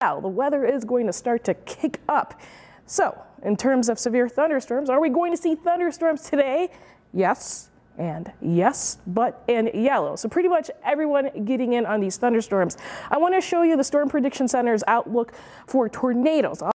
Now, the weather is going to start to kick up. So, in terms of severe thunderstorms, are we going to see thunderstorms today? Yes, and yes, but in yellow. So pretty much everyone getting in on these thunderstorms. I want to show you the Storm Prediction Center's outlook for tornadoes.